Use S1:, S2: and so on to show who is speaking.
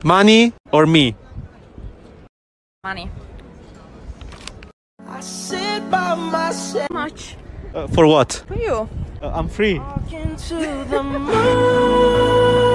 S1: Money or me?
S2: Money.
S3: I sit by myself.
S2: How much?
S1: For what?
S2: For you.
S1: I'm free.
S3: Talking to the moon.